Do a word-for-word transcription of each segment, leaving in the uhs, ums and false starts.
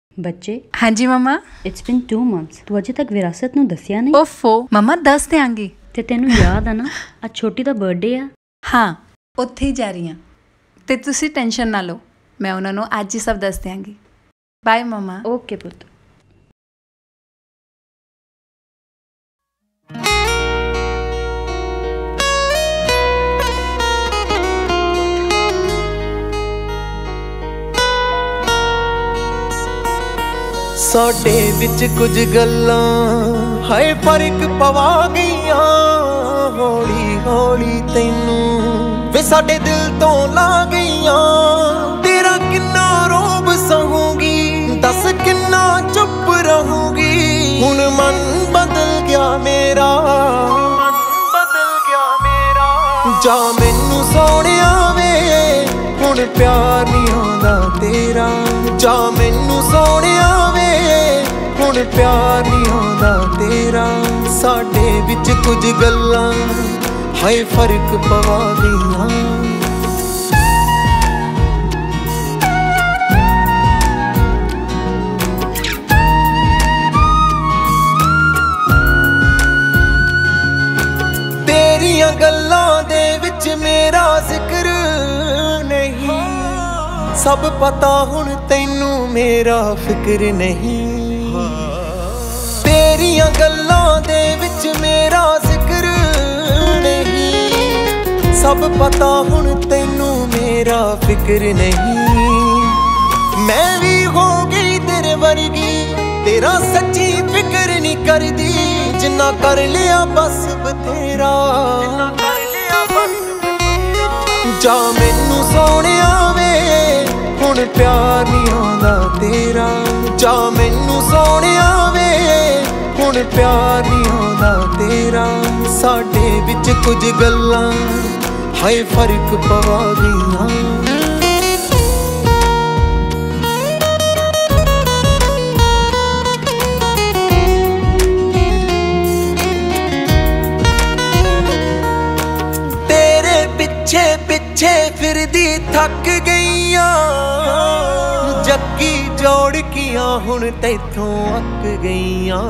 बच्चे हाँ जी mama it's been two months तू अजे तक विरासत नूं दस्सिया नहीं। ओफो मम्मा दस देंगी ते तैनूं याद आ ना अज छोटी दा बर्थडे आ। हाँ उत्थे ही जा रही हाँ ते तुसी टेंशन ना लो, मैं उन्हां नूं अज ही सब दस देंगी। Bye mama. ओके पुत्त। ਸਾਡੇ ਵਿੱਚ ਕੁਝ ਗੱਲਾਂ ਹਾਏ ਫਰਕ ਪਵਾ ਗਈਆਂ, ਹੌਲੀ ਹੌਲੀ ਤੈਨੂੰ ਵੇ ਸਾਡੇ ਦਿਲ ਤੋਂ ਲਾ ਗਈਆਂ। ਤੇਰਾ ਕਿੰਨਾ ਰੋਬ ਸਹੂੰਗੀ, ਦੱਸ ਕਿੰਨਾ ਚੁੱਪ ਰਹੂੰਗੀ। ਹੁਣ ਮਨ ਬਦਲ ਗਿਆ ਮੇਰਾ, ਮਨ ਬਦਲ ਗਿਆ ਮੇਰਾ। ਜਾ ਮੈਨੂੰ ਸੋਹਣਿਆ ਵੇ ਹੁਣ ਪਿਆਰ ਨਹੀਂ ਆਉਂਦਾ ਤੇਰਾ। ਜਾ ਮੈਨੂੰ ਸੋਹਣਿਆ ਵੇ ਹੁਣ ਪਿਆਰ ਨਹੀਂ ਆਉਂਦਾ ਤੇਰਾ। ਸਾਡੇ ਵਿੱਚ ਕੁਝ ਗੱਲਾਂ ਹਾਏ ਫਰਕ ਪਵਾ ਗਈਆਂ। ਤੇਰੀਆਂ ਗੱਲਾਂ ਦੇ ਵਿੱਚ ਮੇਰਾ ਜ਼ਿਕਰ ਨਹੀਂ, ਸਭ ਪਤਾ ਹੁਣ ਤੈਨੂੰ ਮੇਰਾ ਫਿਕਰ ਨਹੀਂ। ਤੇਰੀਆਂ ਗੱਲਾਂ ਦੇ ਵਿੱਚ ਮੇਰਾ ਜ਼ਿਕਰ ਨਹੀਂ, ਸਭ ਪਤਾ ਹੁਣ ਤੈਨੂੰ ਮੇਰਾ ਫਿਕਰ ਨਹੀਂ। ਮੈਂ ਵੀ ਹੋ ਗਈ ਤੇਰੇ ਵਰਗੀ, ਤੇਰਾ ਸੱਚੀ ਫਿਕਰ ਨਹੀਂ ਕਰਦੀ। ਜਿੰਨਾ ਕਰ ਲਿਆ ਬਸ ਬਥੇਰਾ, ਜਿੰਨਾ ਕਰ ਲਿਆ ਬਸ ਬਥੇਰਾ। ਜਾ ਮੈਨੂੰ ਸੋਹਣਿਆ ਵੇ ਹੁਣ ਪਿਆਰ ਨਹੀਂ ਆਉਂਦਾ ਤੇਰਾ। ਜਾ ਮੈਨੂੰ ਸੋਹਣਿਆ ਵੇ ਹੁਣ ਪਿਆਰ ਨਹੀਂ ਆਉਂਦਾ ਤੇਰਾ। ਸਾਡੇ ਵਿੱਚ ਕੁਝ ਗੱਲਾਂ ਹਾਏ ਫਰਕ ਪਵਾ ਗਈਆਂ। ਤੇਰੇ ਪਿੱਛੇ ਪਿੱਛੇ ਫਿਰਦੀ ਥੱਕ ਗਈਆਂ, ਜੱਗੀ ਜੋੜਕੀਆਂ ਹੁਣ ਤੈਥੋਂ ਅੱਕ ਗਈਆਂ।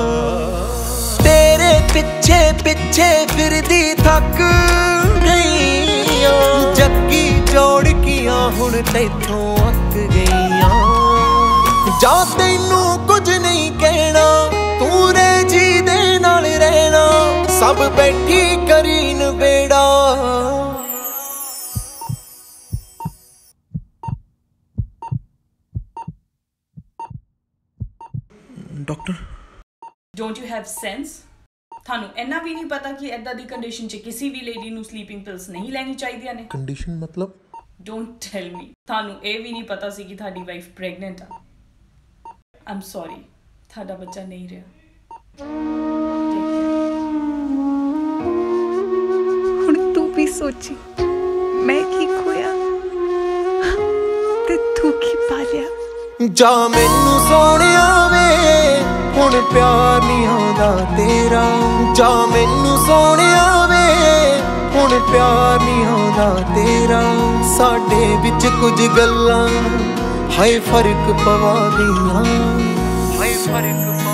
ਤੇਰੇ ਪਿੱਛੇ ਪਿੱਛੇ ਫਿਰਦੀ ਥੱਕ ਗਈਆਂ, ਜੱਗੀ ਜੋੜਕੀਆਂ ਹੁਣ ਤੈਥੋਂ ਅੱਕ ਗਈਆਂ। ਜਾ ਤੈਨੂੰ ਕੁਝ ਨਹੀਂ ਕਹਿਣਾ, ਤੂੰ ਰਹਿ ਜੀ ਦੇ ਨਾਲ ਰਹਿਣਾ। ਸਭ ਬੈਠੀ ਕਰੀ ਨਬੇੜਾ। Doctor don't you have sense? ਤੁਹਾਨੂੰ ਇੰਨਾ ਵੀ ਨਹੀਂ ਪਤਾ ਕਿ ਇੱਦਾਂ ਦੀ ਕੰਡੀਸ਼ਨ 'ਚ ਕਿਸੇ ਵੀ ਲੇਡੀ ਨੂੰ ਸਲੀਪਿੰਗ ਪਿਲਸ ਨਹੀਂ ਲੈਣੀ ਚਾਹੀਦੀਆਂ ਨੇ? ਕੰਡੀਸ਼ਨ ਮਤਲਬ? ਡੋਂਟ ਟੈਲ ਮੀ ਤੁਹਾਨੂੰ ਇਹ ਵੀ ਨਹੀਂ ਪਤਾ ਸੀ ਕਿ ਤੁਹਾਡੀ ਵਾਈਫ ਪ੍ਰੈਗਨੈਂਟ ਆ। ਆਮ ਸੌਰੀ ਤੁਹਾਡਾ ਬੱਚਾ ਨਹੀਂ ਰਿਹਾ। ਹੁਣ ਤੂੰ ਵੀ ਸੋਚੀ ਮੈਂ ਕੀ ਖੋਇਆ ਤੇ ਤੂੰ ਕੀ ਪਾ ਲਿਆ। ਜਾ ਮੈਨੂੰ ਸੋਹਣਿਆ ਵੇ ਹੁਣ ਪਿਆਰ ਨਹੀਂ ਆਉਂਦਾ ਤੇਰਾ। ਜਾ ਮੈਨੂੰ ਸੋਹਣਿਆ ਵੇ ਹੁਣ ਪਿਆਰ ਨਹੀਂ ਆਉਂਦਾ ਤੇਰਾ। ਸਾਡੇ ਵਿੱਚ ਕੁਝ ਗੱਲਾਂ ਹਾਏ ਫਰਕ ਪਵਾ ਗਈਆਂ, ਹਾਏ ਫਰਕ